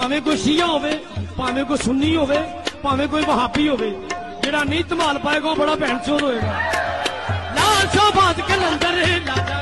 भावें कोई शिया होवे, भावें कोई सुन्नी होवे, भावें कोई वहाबी होवे, जेड़ा नहीं धमाल पाएगा वो बड़ा भैन चोद होएगा। लाल शाहबाज कलंदर